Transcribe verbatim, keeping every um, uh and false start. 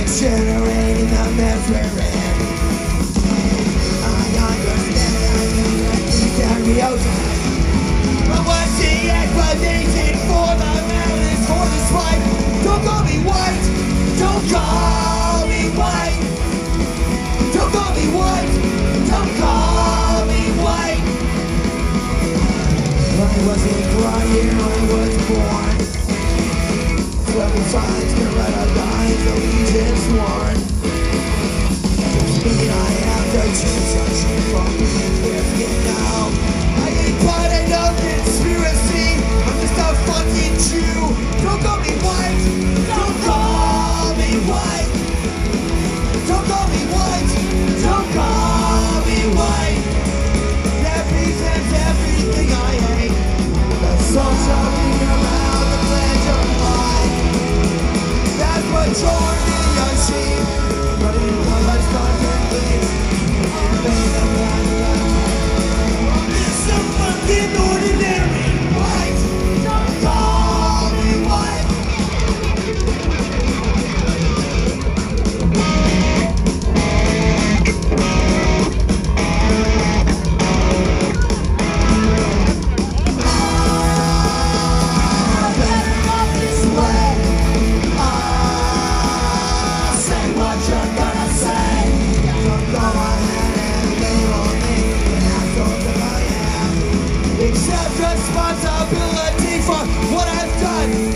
generating the mess we're in. I understand I need at least every outside. But what's the explanation for the malice, for the spite? Don't call me white, don't call me white. Don't call me white, don't call me white. I wasn't crying, I was born. Seven signs to let our lines allegiance sworn. Just mean I have the chance of shit from being lifted now. I ain't part of no conspiracy, I'm just a fucking Jew. Don't call me white, don't call me white. Don't call me white, don't call me white. Represents everything I hate. The songs of me around the pledge of mine. That's what tore me a sheep. But in love I start to bleed. It's so fucking ordinary. White, don't call me white. Accept responsibility for what I've done.